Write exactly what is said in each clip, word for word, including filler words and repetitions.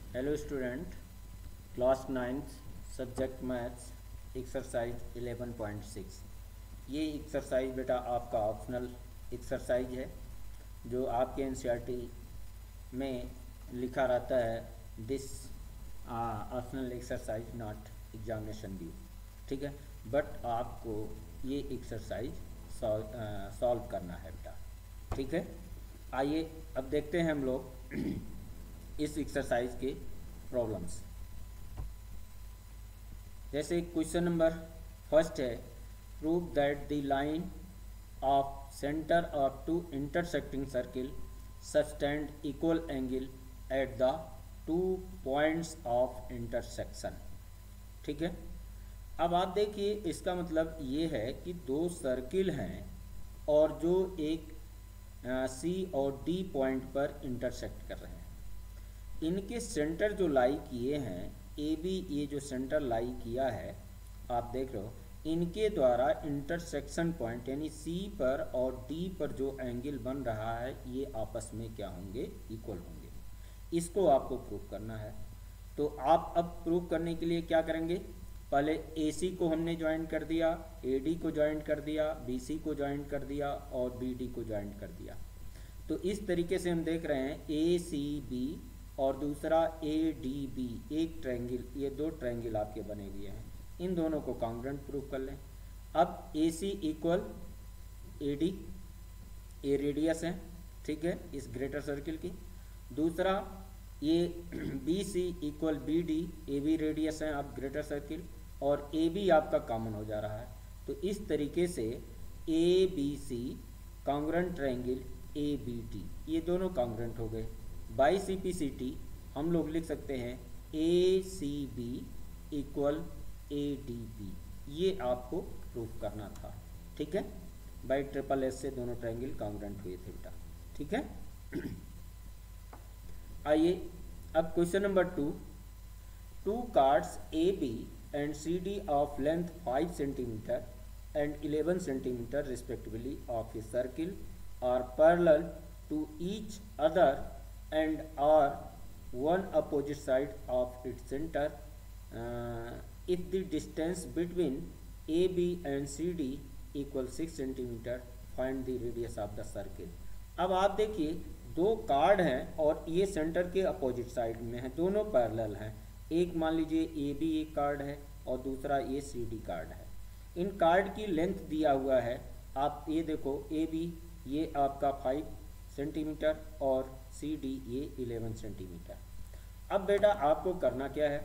Hello student, class ninth subject maths exercise eleven point six. ये exercise बेटा आपका optional exercise है जो आपके एनसीईआरटी में लिखा रहता है। This optional exercise not examination due, ठीक है। बट आपको ये एक्सरसाइज सॉल्व करना है बेटा, ठीक है। आइए अब देखते हैं हम लोग इस एक्सरसाइज के प्रॉब्लम्स। जैसे क्वेश्चन नंबर फर्स्ट है, prove that the line of centre of two intersecting circle subtend equal angle at the two points of intersection, ठीक है। अब आप देखिए, इसका मतलब ये है कि दो सर्किल हैं और जो एक सी और डी पॉइंट पर इंटरसेक्ट कर रहे हैं। इनके सेंटर जो लाई किए हैं, ए बी, ये जो सेंटर लाई किया है आप देख रहे हो, इनके द्वारा इंटरसेक्शन पॉइंट यानी सी पर और डी पर जो एंगल बन रहा है ये आपस में क्या होंगे, इक्वल होंगे। इसको आपको प्रूव करना है। तो आप अब प्रूव करने के लिए क्या करेंगे, पहले ए सी को हमने ज्वाइन कर दिया, ए डी को ज्वाइन कर दिया, बी सी को ज्वाइन कर दिया और बी डी को ज्वाइन कर दिया। तो इस तरीके से हम देख रहे हैं ए सी बी और दूसरा ए डी बी, एक ट्रायंगल, ये दो ट्रायंगल आपके बने हुए हैं। इन दोनों को कॉन्ग्रुएंट प्रूव कर लें। अब A C equal A D, a radius है, ठीक है, इस ग्रेटर सर्किल की। दूसरा ये B C equal B D, A B radius है आप ग्रेटर सर्किल, और ए बी आपका कॉमन हो जा रहा है। तो इस तरीके से A B C congruent triangle A B D, ये दोनों कॉन्ग्रुएंट हो गए। By C P C T हम लोग लिख सकते हैं A C B equal A D B, ये आपको प्रूफ करना था, ठीक है। बाई ट्रिपल एस से दोनों ट्रायंगल कॉन्ग्रुएंट हुए थे बेटा, ठीक है। आइए अब question number two, two chords A B and C D of length five centimetre and eleven centimetre respectively of a circle are parallel to each other and are one opposite side of its center. Uh, if the distance between A B and C D equal six centimeter, find the radius of the circle. अब आप देखिए, दो card हैं और ये centre के opposite side में हैं, दोनों पैरेलल हैं। एक मान लीजिए ए बी एक कार्ड है और दूसरा ये सी डी कार्ड है। इन कार्ड की लेंथ दिया हुआ है, आप ये देखो, ए बी ये आपका फाइव सेंटीमीटर और सी डी ये इलेवन सेंटीमीटर। अब बेटा आपको करना क्या है,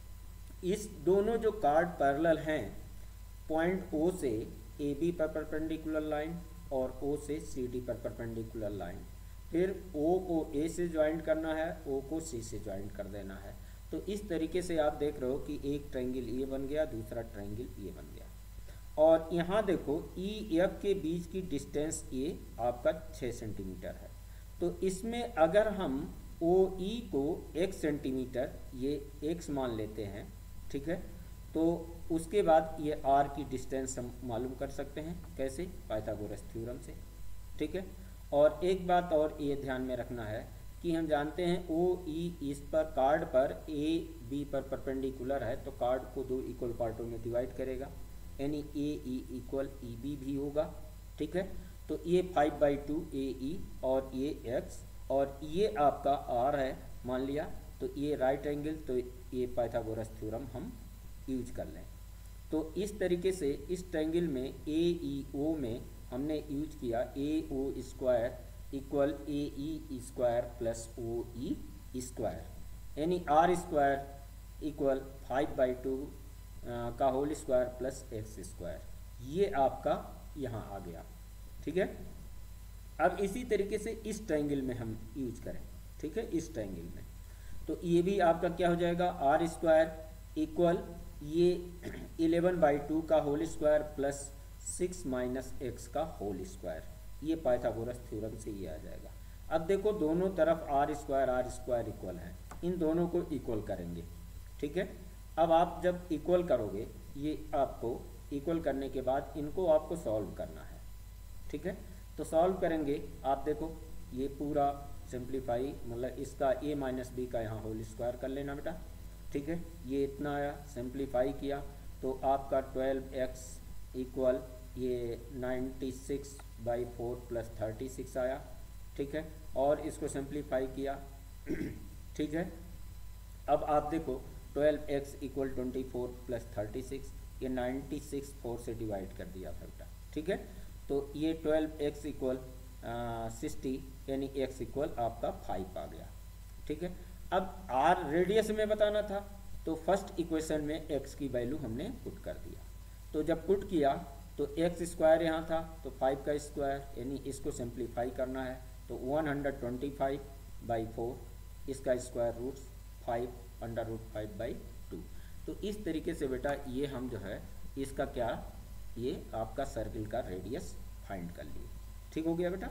इस दोनों जो कार्ड पैरेलल हैं, पॉइंट ओ से ए बी पर परपेंडिकुलर लाइन और ओ से सी डी पर परपेंडिकुलर लाइन, फिर ओ को ए से ज्वाइंट करना है, ओ को सी से ज्वाइंट कर देना है। तो इस तरीके से आप देख रहे हो कि एक ट्रायंगल ये बन गया, दूसरा ट्रायंगल ये बन गया। और यहाँ देखो ई एफ के बीच की डिस्टेंस ये आपका छः सेंटीमीटर है। तो इसमें अगर हम ओ ई को एक सेंटीमीटर, ये एक्स मान लेते हैं, ठीक है, तो उसके बाद ये आर की डिस्टेंस हम मालूम कर सकते हैं, कैसे, पाइथागोरस थ्योरम से, ठीक है। और एक बात और ये ध्यान में रखना है कि हम जानते हैं ओ ई इस पर कार्ड पर ए बी पर परपेंडिकुलर है, तो कार्ड को दो इक्वल पार्टों में डिवाइड करेगा, यानी ए ई इक्वल ई बी भी होगा, ठीक है। तो ये five by two A E और ये एक्स और ये आपका आर है मान लिया, तो ये राइट एंगल, तो ये पाइथागोरस थ्योरम हम यूज कर लें। तो इस तरीके से इस ट्रायंगल में ए ई ओ में हमने यूज किया A O square equal A E square plus O E square, यानी R square equal five by two का whole square plus x square, ये आपका यहाँ आ गया, ठीक है। अब इसी तरीके से इस ट्रायंगल में हम यूज करें, ठीक है, इस ट्रायंगल में, तो ये भी आपका क्या हो जाएगा, आर स्क्वायर इक्वल ये इलेवन बाई टू का whole square plus six minus x का होल स्क्वायर, ये पाइथागोरस थ्योरम से ये आ जाएगा। अब देखो दोनों तरफ R square R square equal है, इन दोनों को इक्वल करेंगे, ठीक है। अब आप जब इक्वल करोगे, ये आपको इक्वल करने के बाद इनको आपको सॉल्व करना है, ठीक है। तो सॉल्व करेंगे, आप देखो ये पूरा सिंप्लीफाई मतलब इसका a माइनस बी का यहाँ होल स्क्वायर कर लेना बेटा, ठीक है। ये इतना आया, सिंप्लीफाई किया तो आपका ट्वेल्व एक्स इक्वल ये ninety six by four plus thirty six आया, ठीक है। और इसको सिंप्लीफाई किया ठीक है। अब आप देखो twelve x equal twenty four plus thirty six, ये नाइन्टी सिक्स फोर से डिवाइड कर दिया था बेटा, ठीक है। तो ये ट्वेल्व एक्स इक्वल सिक्सटी यानी एक्स इक्वल आपका फाइव आ गया, ठीक है। अब आर रेडियस में बताना था तो फर्स्ट इक्वेशन में एक्स की वैल्यू हमने पुट कर दिया। तो जब पुट किया तो एक्स स्क्वायर यहाँ था तो फाइव का स्क्वायर यानी इसको सिंप्लीफाई करना है तो one hundred twenty five by four, इसका square root five under root five by two. तो इस तरीके से बेटा ये हम जो है इसका क्या, ये आपका सर्किल का रेडियस फाइंड कर लिए, ठीक हो गया बेटा।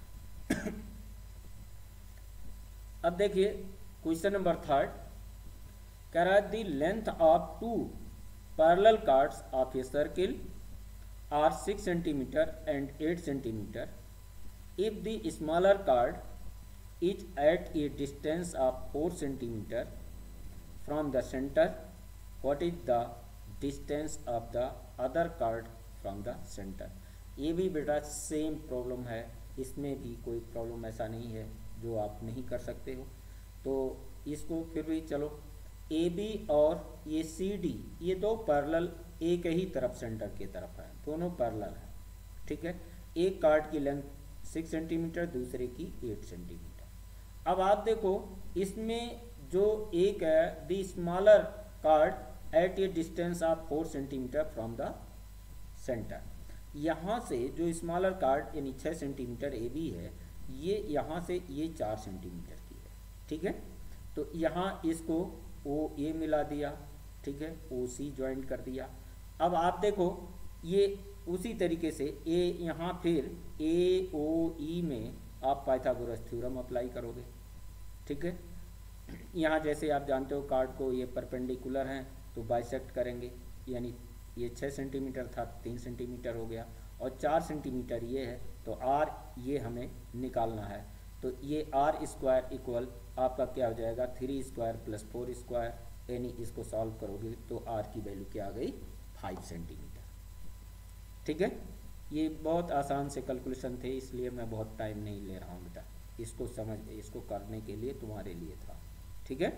अब देखिए क्वेश्चन नंबर थर्ड कह रहा है the length of two parallel chords of a circle are six centimetre and eight centimetre if the smaller card is at a distance of four centimeter from the center, what is the distance of the other card from the center? ये भी बेटा same problem है, इसमें भी कोई problem ऐसा नहीं है जो आप नहीं कर सकते हो। तो इसको फिर भी चलो ए बी और ये सी डी ये दो पैरेलल एक ही तरफ सेंटर की तरफ है, दोनों पैरेलल है, ठीक है। एक कार्ड की लेंथ सिक्स सेंटीमीटर दूसरे की एट सेंटीमीटर। अब आप देखो इसमें जो एक है the smaller chord at a distance of four centimetre from the centre, यहाँ से जो स्मॉलर कार्ड यानी छः सेंटीमीटर ए बी है ये यहाँ से ये चार सेंटीमीटर की है, ठीक है। तो यहाँ इसको ओ ए मिला दिया, ठीक है, ओ सी ज्वाइंट कर दिया। अब आप देखो ये उसी तरीके से ए यहाँ फिर ए ओ ई में आप पाइथागोरस थ्योरम अप्लाई करोगे, ठीक है। यहाँ जैसे आप जानते हो कार्ड को ये परपेंडिकुलर हैं तो बाइसेक्ट करेंगे, यानी ये छः सेंटीमीटर था तीन सेंटीमीटर हो गया और चार सेंटीमीटर ये है तो आर ये हमें निकालना है। तो ये आर स्क्वायर इक्वल आपका क्या हो जाएगा three square plus four square, यानी इसको सॉल्व करोगे तो आर की वैल्यू क्या आ गई फाइव सेंटीमीटर, ठीक है। ये बहुत आसान से कैलकुलेशन थे इसलिए मैं बहुत टाइम नहीं ले रहा हूँ बेटा, इसको समझ इसको करने के लिए तुम्हारे लिए था, ठीक है।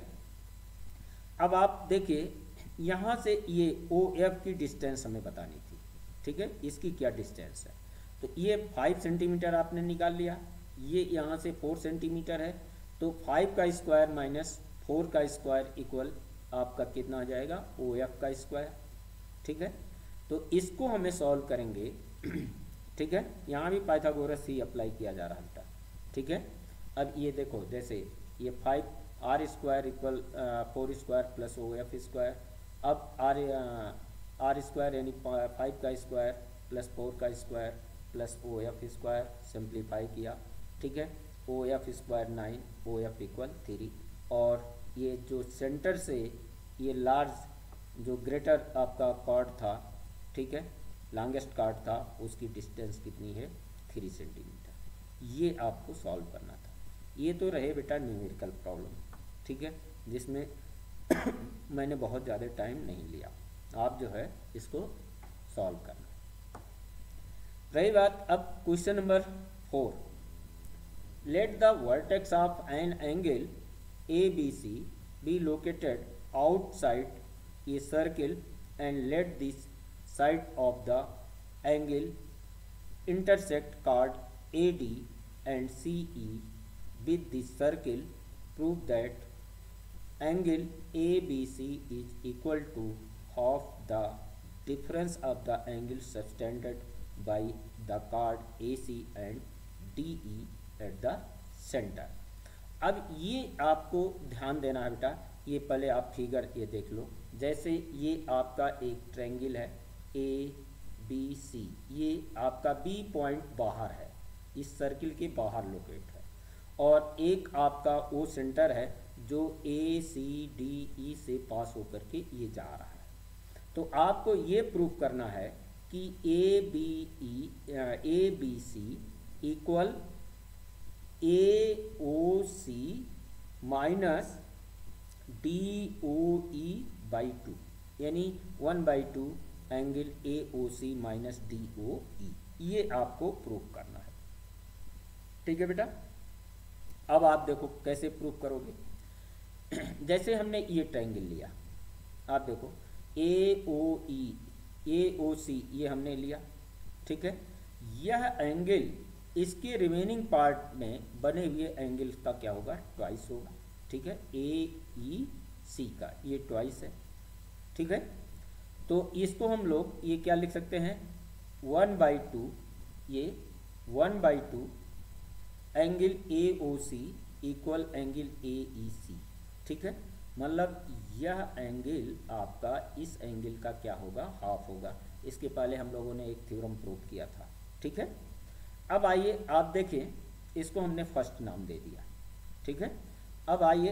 अब आप देखिए यहाँ से ये ओ एफ की डिस्टेंस हमें बतानी थी, ठीक है, इसकी क्या डिस्टेंस है। तो ये फाइव सेंटीमीटर आपने निकाल लिया, ये यहाँ से फोर सेंटीमीटर है तो फाइव का स्क्वायर माइनस फोर का स्क्वायर इक्वल आपका कितना आ जाएगा ओ एफ का स्क्वायर, ठीक है। तो इसको हमें सॉल्व करेंगे, ठीक है। यहाँ भी पाइथागोरस ही अप्लाई किया जा रहा था, ठीक है। अब ये देखो जैसे ये five R square equal four square plus O F square, अब आर आर स्क्वायर यानी फाइव का स्क्वायर प्लस फोर का square plus O F square simplify किया, ठीक है। O F square nine, O F equal three, और ये जो सेंटर से ये लार्ज जो ग्रेटर आपका कॉर्ड था, ठीक है, लॉन्गेस्ट कार्ड था उसकी डिस्टेंस कितनी है थ्री सेंटीमीटर। ये आपको सॉल्व करना था। ये तो रहे बेटा न्यूमेरिकल प्रॉब्लम, ठीक है, जिसमें मैंने बहुत ज़्यादा टाइम नहीं लिया, आप जो है इसको सॉल्व करना। रही बात अब question number four, let the vertex of an angle A B C B located outside a circle and let this side of the angle intersect chord A D and C E with the circle, prove that angle A B C is equal to half the difference of the angle subtended by the chord A C and D E at the center। अब ये आपको ध्यान देना है बेटा, ये पहले आप फिगर ये देख लो, जैसे ये आपका एक ट्रायंगल है ए बी सी, ये आपका बी पॉइंट बाहर है, इस सर्किल के बाहर लोकेट है, और एक आपका ओ सेंटर है जो ए सी डी ई से पास होकर के ये जा रहा है। तो आपको ये प्रूव करना है कि A B E A B C equal A O C minus D O E by two, यानी one by two angle A O C minus D O E, ये आपको प्रूव करना है। ठीक है बेटा, अब आप देखो कैसे प्रूव करोगे। जैसे हमने ये ट्रायंगल लिया, आप देखो ए ओ ई ए ओ सी ये हमने लिया, ठीक है। यह एंगल इसके रिमेनिंग पार्ट में बने हुए एंगल का क्या होगा, ट्वाइस होगा, ठीक है। ए ई सी का ये ट्वाइस है, ठीक है। तो इसको हम लोग ये क्या लिख सकते हैं, वन बाई टू, ये one by two angle A O C equal angle A E C, ठीक है। मतलब यह एंगल आपका इस एंगल का क्या होगा, हाफ होगा। इसके पहले हम लोगों ने एक थ्योरम प्रूव किया था, ठीक है। अब आइए आप देखें, इसको हमने फर्स्ट नाम दे दिया, ठीक है। अब आइए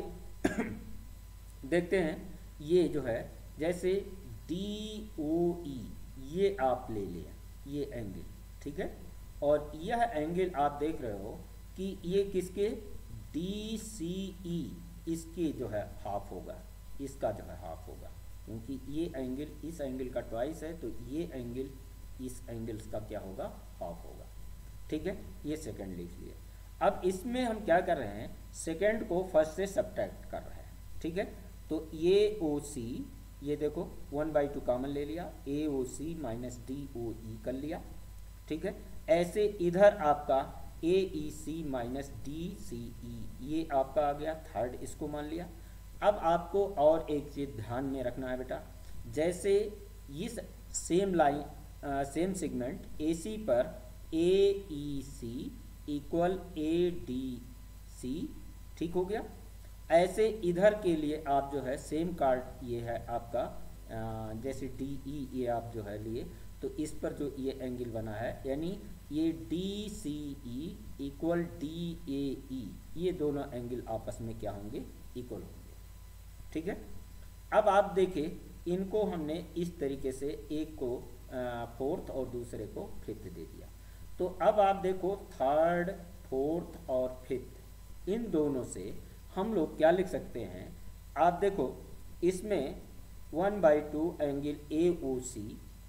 देखते हैं, ये जो है जैसे डी ओ ई ये आप ले लिया ये एंगल, ठीक है। और यह एंगल आप देख रहे हो कि ये किसके, डी सी ई इसके जो है हाफ होगा, इसका जो है हाफ होगा, क्योंकि ये एंगल इस एंगल का ट्वाइस है, तो ये एंगल इस एंगल्स का क्या होगा, हाफ होगा, ठीक है। ये सेकंड लिख लिए। अब इसमें हम क्या कर रहे हैं, सेकंड को फर्स्ट से सब्ट्रैक्ट कर रहे हैं, ठीक है। तो ए ओ सी ये देखो वन बाई टू कॉमन ले लिया, ए O C minus D O ई कर लिया, ठीक है। ऐसे इधर आपका ए ई सी माइनस डी सी ई ये आपका आ गया, थर्ड इसको मान लिया। अब आपको और एक चीज़ ध्यान में रखना है बेटा, जैसे इस same line same segment A C पर A E C equal A D C, ठीक हो गया। ऐसे इधर के लिए आप जो है सेम कार्ड ये है आपका, आ, जैसे डी ई ये आप जो है लिए, तो इस पर जो ये एंगल बना है, यानी ये D C E equal D A E, ये दोनों एंगल आपस में क्या होंगे, इक्वल होंगे, ठीक है। अब आप देखें, इनको हमने इस तरीके से एक को फोर्थ और दूसरे को फिफ्थ दे दिया। तो अब आप देखो थर्ड, फोर्थ और फिफ्थ, इन दोनों से हम लोग क्या लिख सकते हैं, आप देखो इसमें one by two angle A O C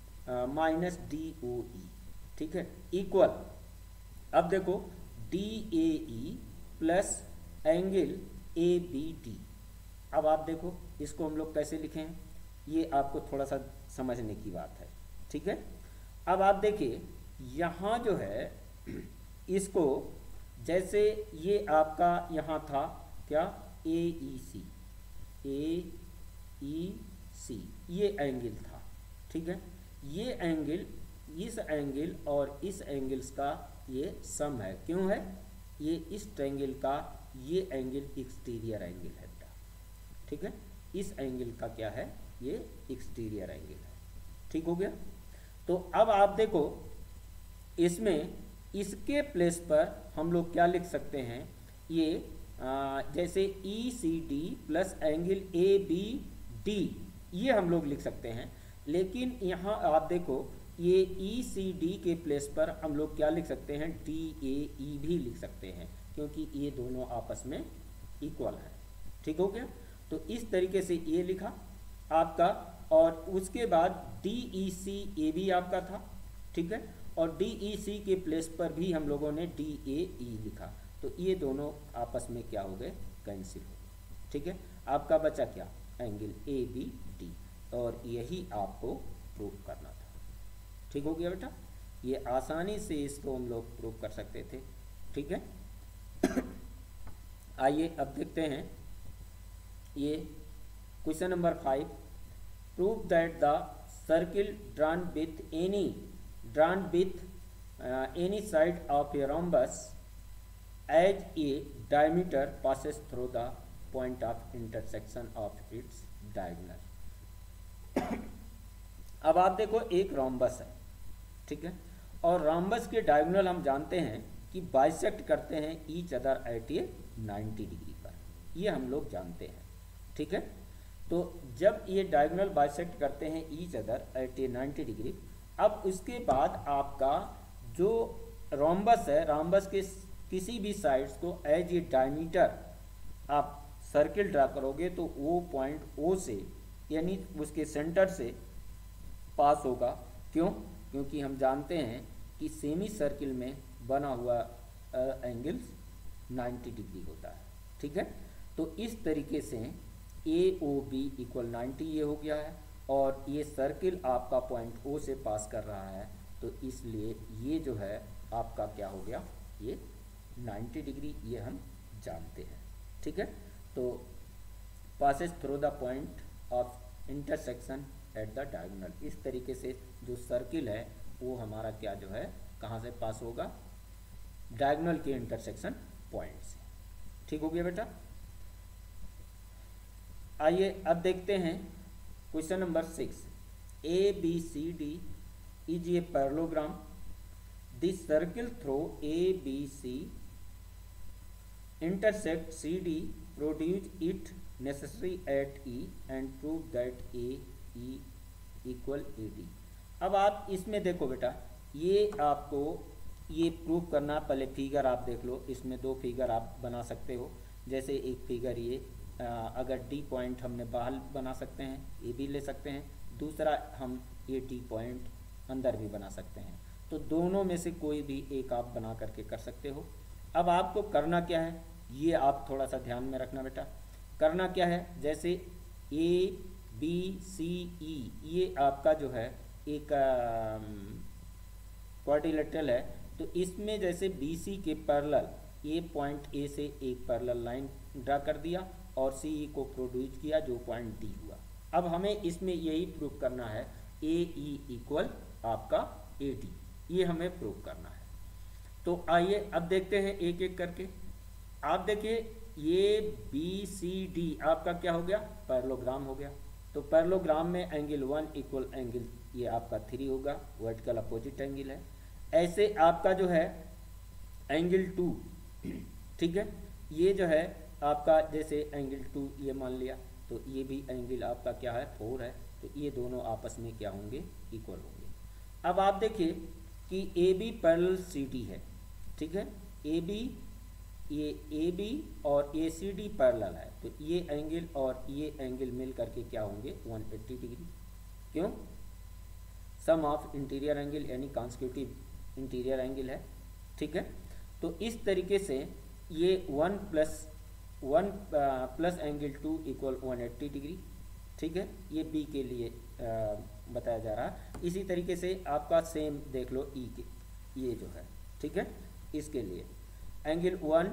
minus D O E, ठीक है, इक्वल, अब देखो D A E plus angle A B D. अब आप देखो इसको हम लोग कैसे लिखें, ये आपको थोड़ा सा समझने की बात है, ठीक है। अब आप देखिए यहाँ जो है इसको, जैसे ये आपका यहाँ था क्या, ए ई सी ए ई सी ये एंगल था, ठीक है। ये एंगल इस एंगल और इस एंगल्स का ये सम है, क्यों है, ये इस ट्रायंगल का ये एंगल एक्सटीरियर एंगल है बेटा, ठीक है। इस एंगल का क्या है, ये एक्सटीरियर एंगल है, ठीक हो गया। तो अब आप देखो इसमें इसके प्लेस पर हम लोग क्या लिख सकते हैं, ये आ, जैसे E C D plus angle A B D ये हम लोग लिख सकते हैं। लेकिन यहाँ आप देखो ये ई सी डी के प्लेस पर हम लोग क्या लिख सकते हैं, डी ए ई भी लिख सकते हैं, क्योंकि ये दोनों आपस में इक्वल है, ठीक हो गया। तो इस तरीके से ये लिखा आपका, और उसके बाद डी ई सी ए भी आपका था, ठीक है। और डी ई सी के प्लेस पर भी हम लोगों ने डी ए ई लिखा, तो ये दोनों आपस में क्या हो गए, कैंसिल हो गए, ठीक है। आपका बचा क्या, एंगल ए बी डी, और यही आपको प्रूव करना था, ठीक हो गया बेटा। ये आसानी से इसको हम लोग प्रूव कर सकते थे, ठीक है। आइए अब देखते हैं ये question number five, prove that the circle drawn with any drawn with any side of a rhombus as a diameter passes through the point of intersection of its diagonal। अब आप देखो एक rhombus है, ठीक है, और rhombus के diagonal हम जानते हैं कि बाइसेक्ट करते हैं each other at a ninety degree पर, ये हम लोग जानते हैं, ठीक है। तो जब ये डायगोनल बाइसेक्ट करते हैं each other at a ninety degree, अब उसके बाद आपका जो rhombus है, rhombus के किसी भी साइड्स को एज ए डायमीटर आप सर्किल ड्रा करोगे तो वो पॉइंट ओ से यानी उसके सेंटर से पास होगा। क्यों? क्योंकि हम जानते हैं कि सेमी सर्किल में बना हुआ एंगल नाइन्टी डिग्री होता है। ठीक है, तो इस तरीके से A O B equal ninety ये हो गया है, और ये सर्किल आपका पॉइंट ओ से पास कर रहा है, तो इसलिए ये जो है आपका क्या हो गया, ये नाइन्टी डिग्री ये हम जानते हैं। ठीक है, तो passes through the point of intersection at the diagonal, इस तरीके से जो सर्किल है वो हमारा क्या जो है कहाँ से पास होगा, डायगोनल के इंटरसेक्शन पॉइंट से। ठीक हो गया बेटा। आइए अब देखते हैं question number six. A B C D is a parallelogram, this circle through A B C intersect C D, produce it necessary at E and prove that A E equal A D। अब आप इसमें देखो बेटा, ये आपको ये prove करना, पहले फिगर आप देख लो, इसमें दो फिगर आप बना सकते हो। जैसे एक फिगर ये आ, अगर डी पॉइंट हमने बाहर बना सकते हैं, ए भी ले सकते हैं, दूसरा हम ए डी पॉइंट अंदर भी बना सकते हैं। तो दोनों में से कोई भी एक आप बना करके कर सकते हो। अब आपको करना क्या है, ये आप थोड़ा सा ध्यान में रखना बेटा। करना क्या है, जैसे ए बी सी ई ये आपका जो है एक क्वाड्रिलेटरल है, तो इसमें जैसे बी सी के पैरेलल ए पॉइंट ए से एक पैरेलल लाइन ड्रा कर दिया और सी ई को प्रोड्यूस किया जो पॉइंट डी हुआ। अब हमें इसमें यही प्रूव करना है, ए ई इक्वल आपका ए डी, ये हमें प्रूव करना है। तो आइए अब देखते हैं एक एक करके। आप देखिए ये बी सी डी आपका क्या हो गया, पैरेललोग्राम हो गया। तो पैरेललोग्राम में एंगल वन इक्वल एंगल ये आपका थ्री होगा, वर्टिकल अपोजिट एंगल है। ऐसे आपका जो है एंगल टू, ठीक है, ये जो है आपका जैसे एंगल टू ये मान लिया, तो ये भी एंगल आपका क्या है, फोर है। तो ये दोनों आपस में क्या होंगे, इक्वल होंगे। अब आप देखिए कि A B parallel C D है, ठीक है, ए बी ये ए बी और ए सी डी पैरेलल है, तो ये एंगल और ये एंगल मिल करके क्या होंगे, वन एट्टी डिग्री। क्यों? सम ऑफ इंटीरियर एंगल यानी कॉन्सिक्यूटिव इंटीरियर एंगल है। ठीक है, तो इस तरीके से ये one plus one plus angle two equal one eighty degree. ठीक है, ये बी के लिए आ, बताया जा रहा है। इसी तरीके से आपका सेम देख लो ई के, ये जो है, ठीक है, इसके लिए angle one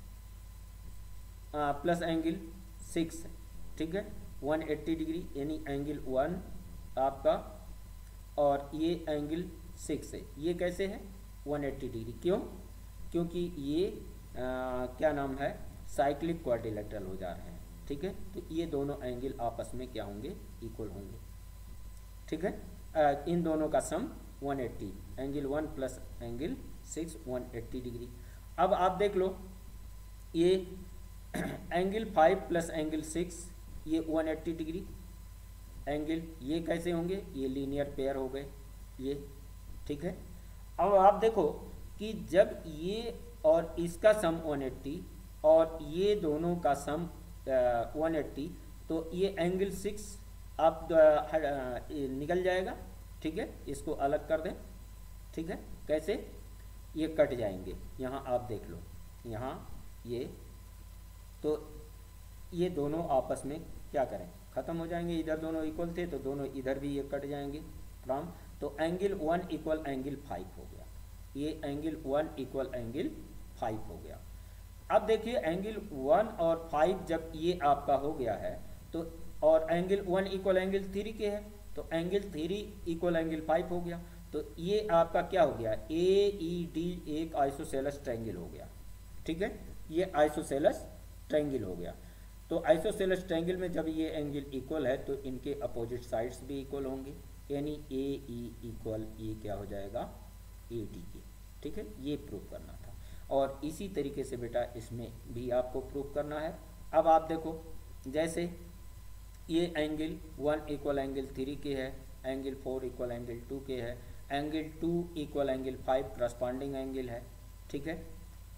plus angle six, ठीक है, वन एट्टी डिग्री यानी एंगल वन आपका और ये एंगल सिक्स है, ये कैसे है, वन एट्टी डिग्री। क्यों? क्योंकि ये आ, क्या नाम है, साइक्लिक क्वाड्रिलेटरल हो जा रहे हैं। ठीक है, तो ये दोनों एंगल आपस में क्या होंगे, इक्वल होंगे। ठीक है, आ, इन दोनों का sum one eighty, angle one plus angle six one eighty degree. अब आप देख लो ये angle five plus angle six ये वन एट्टी डिग्री एंगल, ये कैसे होंगे, ये लीनियर पेयर हो गए ये। ठीक है, अब आप देखो कि जब ये और इसका सम वन एट्टी और ये दोनों का सम वन एट्टी, तो ये एंगल सिक्स आप आ, निकल जाएगा। ठीक है, इसको अलग कर दें। ठीक है, कैसे, ये कट जाएंगे, यहाँ आप देख लो, यहाँ ये, तो ये दोनों आपस में क्या करें, ख़त्म हो जाएंगे। इधर दोनों इक्वल थे तो दोनों इधर भी ये कट जाएंगे फ्रॉम, तो angle one equal angle five हो गया, ये angle one equal angle five हो गया। अब देखिए एंगल वन और फाइव जब ये आपका हो गया है, तो और angle one equal angle three के है, तो angle three equal angle five हो गया। तो ये आपका क्या हो गया, ए ई डी एक आइसोसेलेस ट्रायंगल हो गया। ठीक है, ये आइसोसेलेस ट्रायंगल हो गया। तो आइसोसेलेस ट्रायंगल में जब ये एंगल इक्वल है तो इनके अपोजिट साइड्स भी इक्वल होंगे, यानी ए ई इक्वल ये क्या हो जाएगा, ए डी के। ठीक है, ये प्रूव करना था, और इसी तरीके से बेटा इसमें भी आपको प्रूव करना है। अब आप देखो जैसे ये angle one equal angle three के है, angle four equal angle two के है, angle two equal angle five corresponding angle है। ठीक है,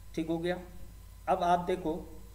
ठीक हो गया। अब आप देखो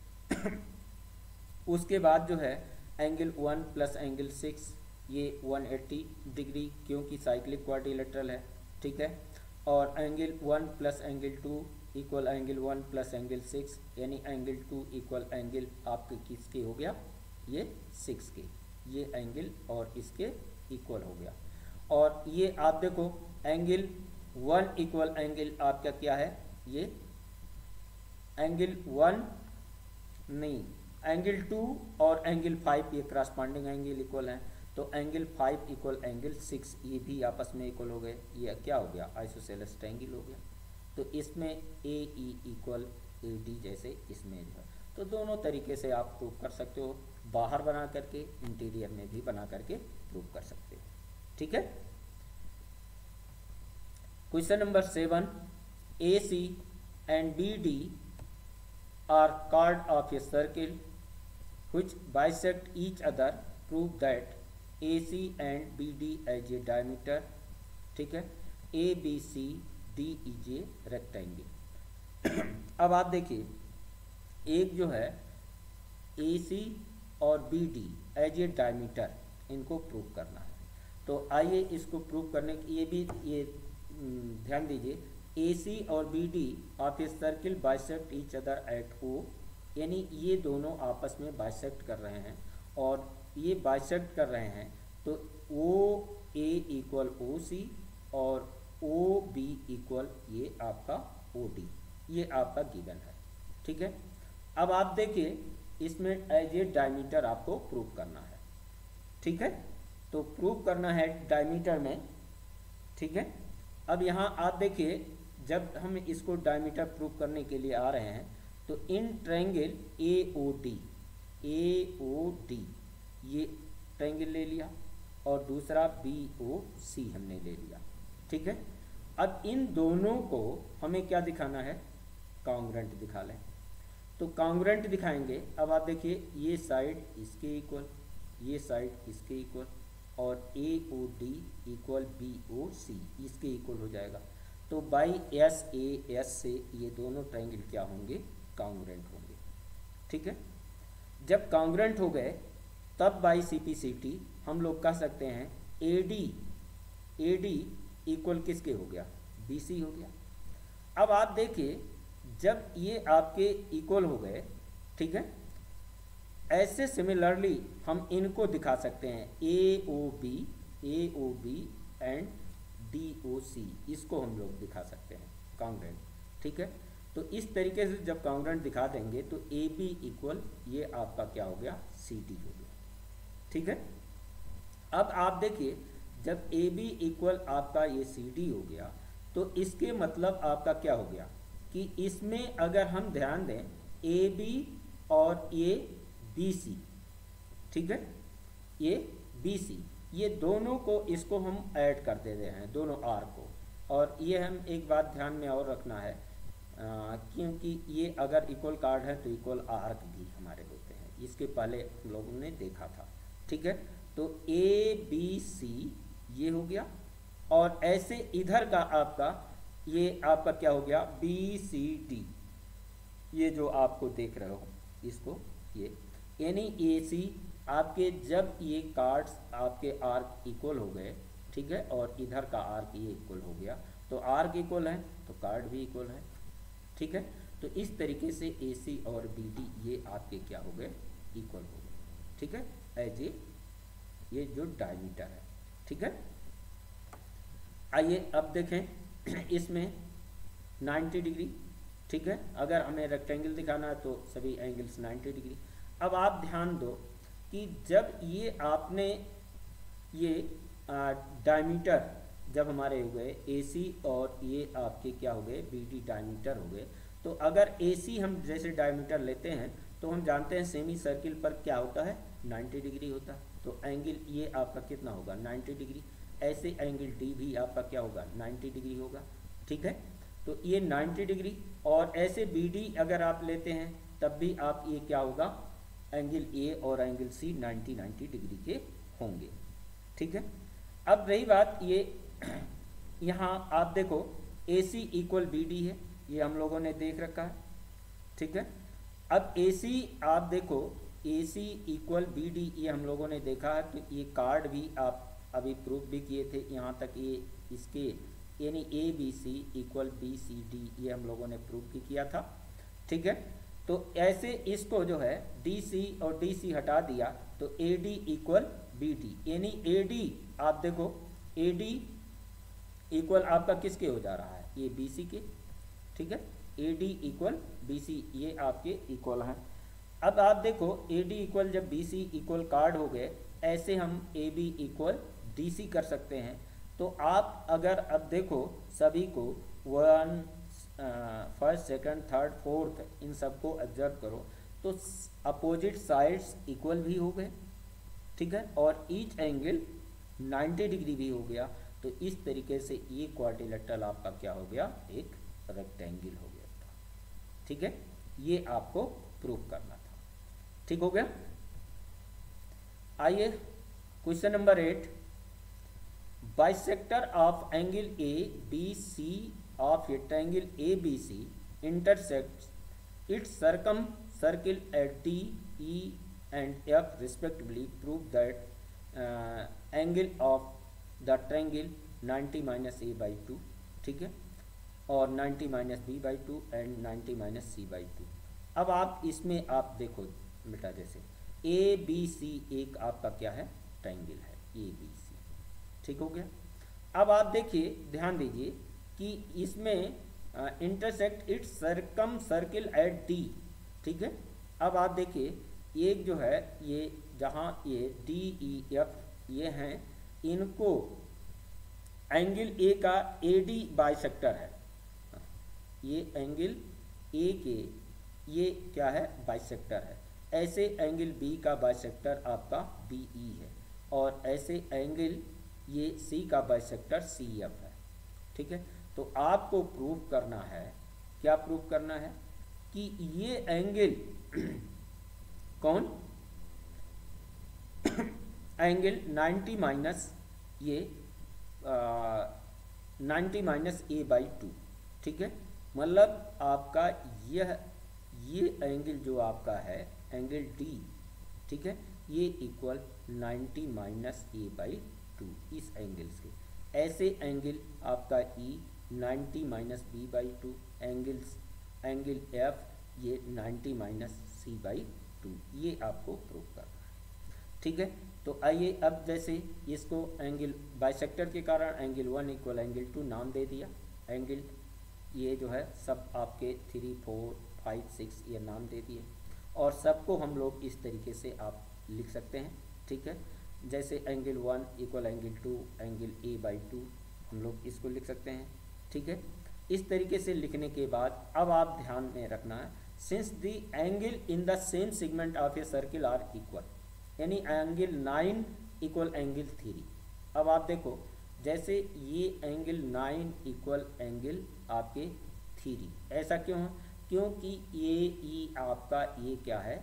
उसके बाद जो है angle one plus angle six, ये वन एट्टी डिग्री क्योंकि साइक्लिक क्वाड्रिलेटरल है, ठीक है। और angle one plus angle two equal angle one plus angle six, यानी एंगल टू इक्वल एंगल आपके किसके हो गया, ये सिक्स के, ये एंगल और इसके इक्वल हो गया। और ये आप देखो एंगल वन इक्वल एंगल आपका क्या है, ये एंगल वन नहीं एंगल टू और एंगल फाइव ये क्रॉसपॉन्डिंग एंगल इक्वल हैं, तो angle five equal angle six ये भी आपस में इक्वल हो गए, ये क्या हो गया, आइसोसेलेस ट्रायंगल हो गया। तो इसमें ए ई इक्वल ए डी जैसे इसमें जो है, तो दोनों तरीके से आप प्रूव कर सकते हो, बाहर बना करके इंटीरियर में भी बना करके प्रूव कर सकते हो, ठीक है। Question number seven, A C and B D are chord of a circle which bisect each other, prove that A C and B D as a diameter, ठीक है, A B C D is a rectangle। अब आप देखिए एक जो है A C और B D as a diameter, इनको प्रूव करना है। तो आइए इसको प्रूव करने की, ये भी ये ध्यान दीजिए, ए सी और B D of a circle bisect each other at O, यानी ये दोनों आपस में बाइसेक्ट कर रहे हैं और ये बाइसेक्ट कर रहे हैं, तो ओ ए इक्वल ओ सी और ओ बी इक्वल ये आपका ओ डी, ये आपका गिवन है, ठीक है। अब आप देखिए इसमें एज ए डायमीटर आपको प्रूव करना है, ठीक है। तो प्रूव करना है डायमीटर में, ठीक है। अब यहाँ आप देखिए जब हम इसको डायमीटर प्रूव करने के लिए आ रहे हैं, तो इन triangle A O D, A O D ये ट्रायंगल ले लिया और दूसरा बी ओ सी हमने ले लिया, ठीक है। अब इन दोनों को हमें क्या दिखाना है, कॉन्ग्रुएंट दिखा लें। तो कॉन्ग्रुएंट दिखाएंगे, अब आप देखिए ये साइड इसके इक्वल, ये साइड इसके इक्वल, और A O D equal B O C इसके इक्वल हो जाएगा। तो बाई एस ए एस से ये दोनों ट्रायंगल क्या होंगे, कॉन्ग्रुएंट होंगे, ठीक है। जब कॉन्ग्रुएंट हो गए तब by C P C T हम लोग कह सकते हैं A D, A D equal किसके हो गया, बी सी हो गया। अब आप देखिए जब ये आपके इक्वल हो गए, ठीक है, ऐसे सिमिलरली हम इनको दिखा सकते हैं A O B, A O B and D O C, इसको हम लोग दिखा सकते हैं कॉन्ग्रुएंट, ठीक है। तो इस तरीके से जब कॉन्ग्रुएंट दिखा देंगे तो ए बी इक्वल ये आपका क्या हो गया, सी डी हो गया, ठीक है। अब आप देखिए जब ए बी इक्वल आपका ये सी डी हो गया, तो इसके मतलब आपका क्या हो गया कि इसमें अगर हम ध्यान दें ए बी और ये बी सी, ठीक है, ये बी सी, ये दोनों को इसको हम ऐड कर दे रहे हैं, दोनों आर को। और ये हम एक बात ध्यान में और रखना है, आ, क्योंकि ये अगर इक्वल कार्ड है तो इक्वल आर्क भी हमारे होते हैं, इसके पहले हम लोगों ने देखा था, ठीक है। तो ए बी सी ये हो गया, और ऐसे इधर का आपका ये आपका क्या हो गया, बी सी डी, ये जो आपको देख रहे हो इसको, ये यानी ए सी आपके जब ये कार्ड्स आपके आर्क इक्वल हो गए, ठीक है, और इधर का आर्क ये इक्वल हो गया, तो आर्क इक्वल है तो कार्ड भी इक्वल है, ठीक है। तो इस तरीके से ए सी और बी डी ये आपके क्या हो गए, इक्वल हो गए, ठीक है, एज ए ये जो डायमीटर है, ठीक है। आइए अब देखें इसमें नाइन्टी डिग्री, ठीक है, अगर हमें रेक्टेंगल दिखाना है तो सभी एंगल्स नाइन्टी डिग्री। अब आप ध्यान दो कि जब ये आपने ये डायमीटर जब हमारे हो गए ए सी और ये आपके क्या हो गए, बी डी डायमीटर हो गए, तो अगर ए सी हम जैसे डायमीटर लेते हैं तो हम जानते हैं सेमी सर्किल पर क्या होता है, नाइन्टी डिग्री होता है, तो एंगल ये आपका कितना होगा, नाइन्टी डिग्री। ऐसे एंगल डी भी आपका क्या होगा, नाइन्टी डिग्री होगा, ठीक है। तो ये नाइन्टी डिग्री, और ऐसे बी डी अगर आप लेते हैं तब भी आप ये क्या होगा, एंगल ए और angle C ninety ninety degree के होंगे, ठीक है। अब रही बात ये यहाँ आप देखो A C equal B D है, ये हम लोगों ने देख रखा है, ठीक है। अब ए सी आप देखो, A C equal B D, ये हम लोगों ने देखा है, तो ये कार्ड भी आप अभी प्रूफ भी किए थे यहाँ तक, ये इसके यानी A B C equal B C D, ये हम लोगों ने प्रूफ भी किया था, ठीक है। तो ऐसे इसको जो है डी सी और डी सी हटा दिया तो A D equal B D, यानी ए डी आप देखो, ए डी इक्वल आपका किसके हो जा रहा है, ये बी सी के, ठीक है। A D equal B C, ये आपके इक्वल हैं। अब आप देखो ए डी इक्वल जब बी सी इक्वल कार्ड हो गए, ऐसे हम A B equal D C कर सकते हैं। तो आप अगर अब देखो सभी को one first second third fourth इन सबको ऑब्जर्व करो तो अपोजिट साइड्स इक्वल भी हो गए, ठीक है, और ईच एंगल नाइन्टी डिग्री भी हो गया। तो इस तरीके से ये क्वाड्रिलेटरल आपका क्या हो गया, एक रेक्टेंगल हो गया था, ठीक है। ये आपको प्रूफ करना था, ठीक हो गया। आइए question number eight, bisector of angle A B C of rectangle A B C intersects its circum circle at D, E and F respectively. Prove that uh, angle of the triangle ninety minus a by two, ठीक है, और ninety minus b by two and ninety minus c by two. अब आप इसमें आप देखो बेटा, जैसे ए बी सी एक आपका क्या है, ट्रायंगल है ए बी सी, ठीक हो गया। अब आप देखिए, ध्यान दीजिए कि इसमें intersect its circum circle at D, ठीक है। अब आप देखिए एक जो है ये जहाँ ये डी ई एफ ये हैं, इनको एंगल ए का ए डी बाइसेक्टर है, ये एंगल ए के ये क्या है, बाइसेक्टर है। ऐसे एंगल बी का बाइसेक्टर आपका बी ई है, और ऐसे एंगल ये सी का बाइसेक्टर सी एफ है, ठीक है। तो आपको प्रूफ करना है, क्या प्रूफ करना है कि ये एंगल कौन, एंगल नाइन्टी माइनस ये ninety minus A by two, ठीक है। मतलब आपका यह ये एंगल जो आपका है एंगल डी, ठीक है, ये equal ninety minus A by two, इस एंगल से। ऐसे एंगल आपका E ninety minus B by two, angles angle F ये ninety minus C by two, ये आपको प्रूफ करना है, ठीक है। तो आइए अब जैसे इसको एंगल बाइसेक्टर के कारण angle one equal angle two नाम दे दिया, एंगल ये जो है सब आपके थ्री फोर फाइव सिक्स ये नाम दे दिए, और सबको हम लोग इस तरीके से आप लिख सकते हैं, ठीक है। जैसे angle one equal angle two, angle A by two हम लोग इसको लिख सकते हैं, ठीक है। इस तरीके से लिखने के बाद अब आप ध्यान में रखना है, since the angle in the same segment of a circle are equal, यानी angle nine equal angle three. अब आप देखो जैसे ये एंगल नाइन इक्वल एंगल आपके थ्री, ऐसा क्यों है, क्योंकि ये ई आपका ये क्या है,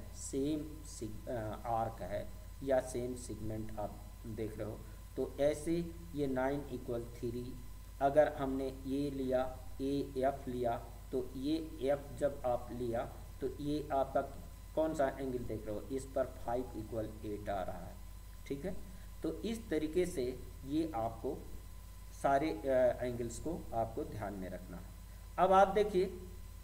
सेम आर्क है या सेम सेगमेंट आप देख रहे हो। तो ऐसे ये नाइन इक्वल थ्री, अगर हमने ये लिया ए एफ लिया, तो ये एफ जब आप लिया तो ये आपका कौन सा एंगल देख रहे हो, इस पर फाइव इक्वल एट आ रहा है, ठीक है। तो इस तरीके से ये आपको सारे एंगल्स को आपको ध्यान में रखना है। अब आप देखिए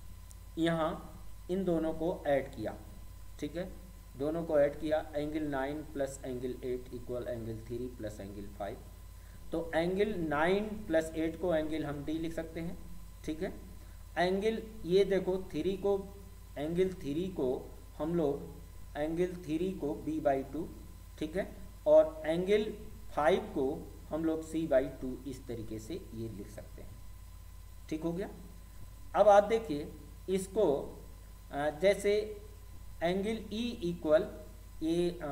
यहाँ इन दोनों को ऐड किया, ठीक है, दोनों को ऐड किया, angle nine plus angle eight equal angle three plus angle five. तो एंगल नाइन प्लस एट को एंगल हम डी लिख सकते हैं, ठीक है। एंगल ये देखो थ्री को, एंगल थ्री को हम लोग एंगल थ्री को बी बाई टू, ठीक है, और एंगल फाइव को हम लोग सी बाई टू, इस तरीके से ये लिख सकते हैं, ठीक हो गया। अब आप देखिए इसको जैसे angle E equal A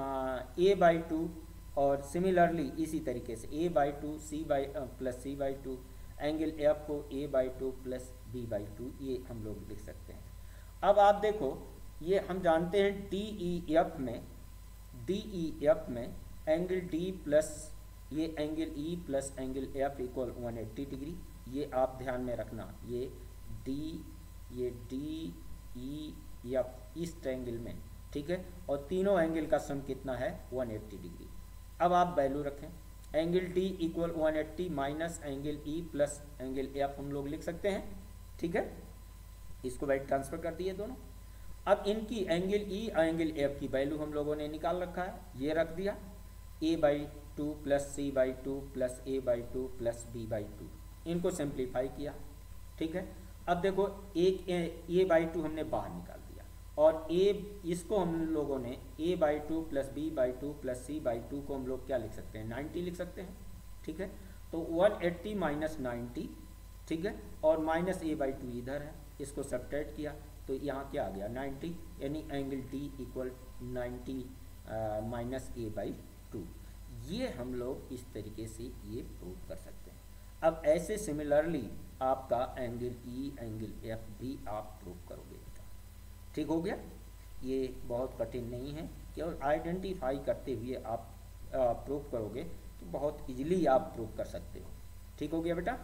A by two, और सिमिलरली इसी तरीके से A by two C by plus C by two, angle F को A by two plus B by two, ये हम लोग लिख सकते हैं। अब आप देखो ये हम जानते हैं डी ई एफ में, डी ई एफ में एंगल डी प्लस ये angle E plus angle F equal one eighty degree, ये आप ध्यान में रखना, ये डी ये डी ई या इस ट्रायंगल में, ठीक है, और तीनों एंगल का सम कितना है एक सौ अस्सी डिग्री। अब आप वैल्यू रखें, एंगल टी इक्वल एक सौ अस्सी minus angle E plus angle F हम लोग लिख सकते हैं, ठीक है, इसको वाइट ट्रांसफर कर दिए दोनों। अब इनकी एंगल ई और एंगल एफ की वैल्यू हम लोगों ने निकाल रखा है, ये रख दिया, A by two plus C by two plus A by two plus B by two, इनको सिंप्लीफाई किया, ठीक है। अब देखो एक ए बाई टू हमने बाहर निकाल दिया और ए इसको हम लोगों ने A by two plus B by two plus C by two को हम लोग क्या लिख सकते हैं, नाइन्टी लिख सकते हैं, ठीक है। तो एक सौ अस्सी माइनस नाइन्टी, ठीक है, और माइनस ए बाई टू इधर है, इसको सब्ट्रैक्ट किया तो यहाँ क्या आ गया नाइन्टी, यानी angle T equal ninety minus A by two. ये हम लोग इस तरीके से ये प्रूव कर सकते हैं। अब ऐसे सिमिलरली आपका एंगल ई एंगल एफ भी आप प्रूव करोगे, ठीक हो गया। ये बहुत कठिन नहीं है, केवल आइडेंटिफाई करते हुए आप प्रूव करोगे तो बहुत इजीली आप प्रूव कर सकते हो, ठीक हो गया बेटा।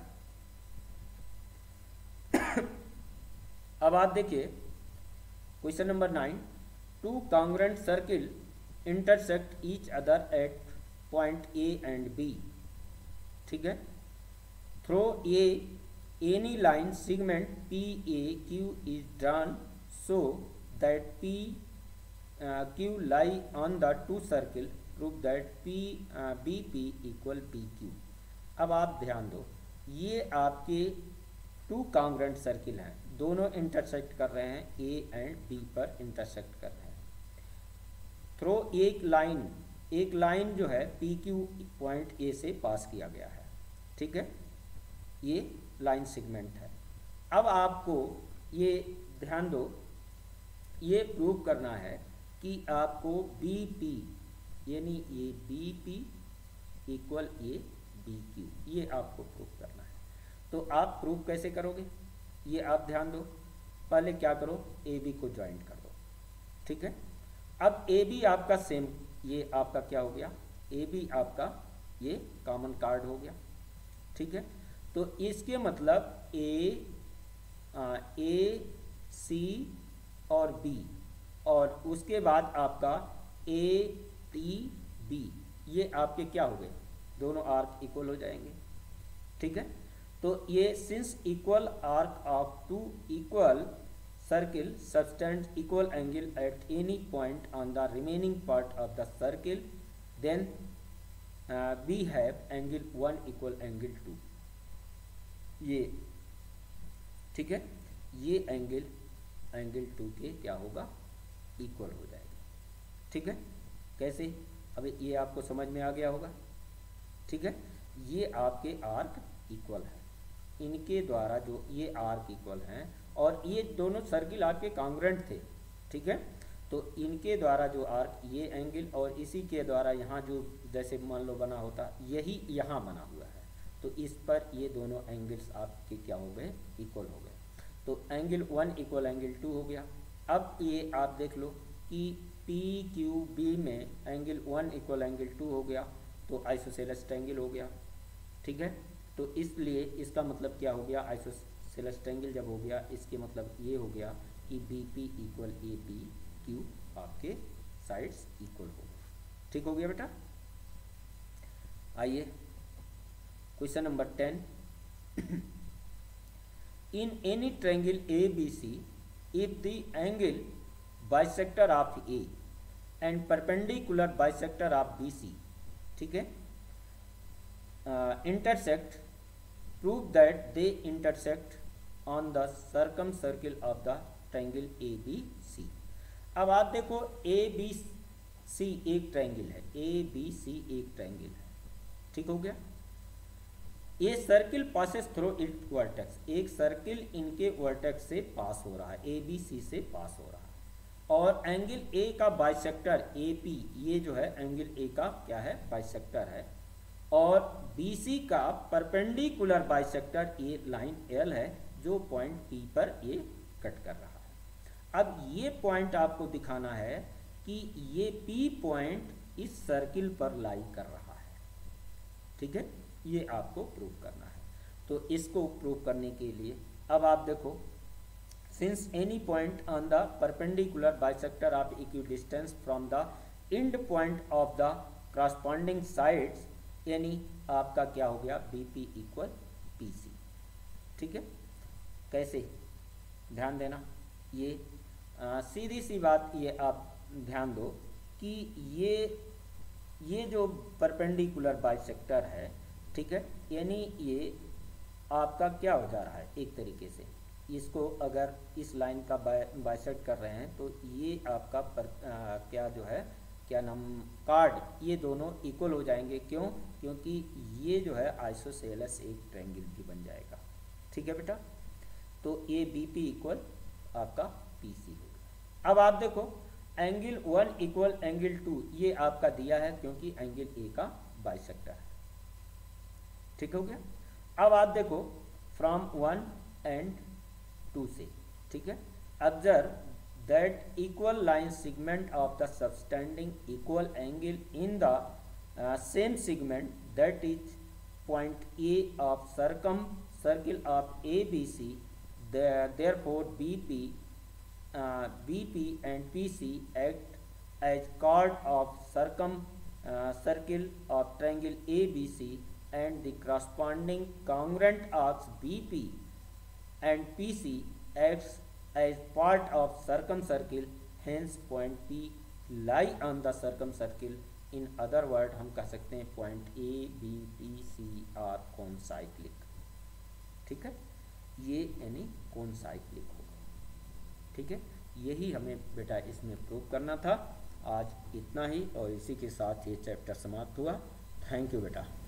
अब आप देखिए question number nine, two congruent circle intersect each other at point A and B, ठीक है, through a any line segment P A Q is drawn so that P uh, Q lie on the two circle, prove that P uh, B P equal P Q। अब आप ध्यान दो, ये आपके to congruent circle हैं, दोनों intersect कर रहे हैं, A एंड B पर इंटरसेक्ट कर रहे हैं। थ्रो एक लाइन, एक लाइन जो है P Q पॉइंट A से पास किया गया है, ठीक है, ये लाइन सेगमेंट है। अब आपको ये ध्यान दो, ये प्रूव करना है कि आपको बी पी यानी ये बी पी इक्वल ये बी क्यू, ये आपको प्रूव करना है। तो आप प्रूव कैसे करोगे, ये आप ध्यान दो, पहले क्या करो, ए बी को ज्वाइंट कर दो, ठीक है। अब ए बी आपका सेम, ये आपका क्या हो गया, ए बी आपका ये कॉमन कार्ड हो गया, ठीक है। तो इसके मतलब ए ए सी और बी, और उसके बाद आपका ए टी बी, ये आपके क्या हो गए, दोनों आर्क इक्वल हो जाएंगे, ठीक है। तो ये since equal arc of two equal circle subtend equal angle at any point on the remaining part of the circle, then we have angle one equal angle two, ये ठीक है, ये एंगल एंगल टू के क्या होगा, equal हो जाएगा, ठीक है। कैसे, अब ये आपको समझ में आ गया होगा, ठीक है। ये आपके आर्क इक्वल है, इनके द्वारा जो ये आर्क इक्वल हैं, और ये दोनों सर्किल आपके कॉन्ग्रुएंट थे, ठीक है। तो इनके द्वारा जो आर्क, ये एंगल और इसी के द्वारा यहाँ जो जैसे मान लो बना होता, यही यहाँ बना हुआ है, तो इस पर ये दोनों एंगल्स आपके क्या हो गए, इक्वल हो गए। तो angle one equal angle two हो गया। अब ये आप देख लो कि पी क्यू बी में angle one equal angle two हो गया, तो आइसोसेलेस ट्रायंगल हो गया, ठीक है। तो इसलिए इसका मतलब क्या हो गया, आइसोसेलेस ट्रायंगल जब हो गया, इसके मतलब ये हो गया कि B P equal A P Q आपके साइड्स इक्वल हो गए, ठीक हो गया बेटा। आइए question number ten, in any triangle A B C, if the angle bisector of A and perpendicular bisector of B C, ठीक है, uh, intersect, prove that they intersect on the circumcircle of the triangle A B C। अब आप देखो A B C एक triangle है, A B C एक triangle है, ठीक हो गया। ये circle passes through it vertex, एक सर्किल इनके वर्टेक्स से पास हो रहा है, ए बी सी से पास हो रहा है, और एंगल ए का बाइसेक्टर ए पी, ये जो है एंगल ए का क्या है, बाइसेक्टर है, और बी सी का परपेंडिकुलर बाइसेक्टर ये लाइन एल है, जो पॉइंट पी पर ये कट कर रहा है। अब ये पॉइंट आपको दिखाना है कि ये पी पॉइंट इस सर्किल पर लाई कर रहा है, ठीक है, ये आपको प्रूव करना है। तो इसको प्रूव करने के लिए अब आप देखो since any point on the perpendicular bisector of equidistance from the end point of the corresponding sides, यानी आपका क्या हो गया, B P equal P C. ठीक है, कैसे, ध्यान देना, ये आ, सीधी सी बात, ये आप ध्यान दो कि ये ये जो परपेंडिकुलर बाइसेक्टर है, ठीक है, यानी ये आपका क्या हो जा रहा है, एक तरीके से इसको अगर इस लाइन का बाइसेक्ट कर रहे हैं तो ये आपका पर, आ, क्या जो है, क्या नाम, कार्ड, ये दोनों इक्वल हो जाएंगे। क्यों? क्योंकि ये जो है आइसोसेलेस एक ट्रायंगल भी बन जाएगा। ठीक है बेटा, तो ए बी पी इक्वल आपका पी सी। अब आप देखो angle one equal angle two, ये आपका दिया है क्योंकि एंगल ए का बाइसेक्टर है। ठीक हो गया। अब आप देखो फ्रॉम वन एंड टू से, ठीक है, observe that equal line segment of the subtending equal angle in the uh, same segment, that is point A of circumcircle of A B C, there, therefore B P, uh, B P and P C act as chord of circumcircle uh, of triangle A B C, and the corresponding congruent arcs B P and P C acts as part of circumcircle, hence point P lie on the circumcircle. In other word हम कह सकते हैं point A, B, P, C are concyclic। ठीक है, ये यानी concyclic होगा। ठीक है, यही हमें बेटा इसमें प्रूव करना था। आज इतना ही, और इसी के साथ ये चैप्टर समाप्त हुआ। थैंक यू बेटा।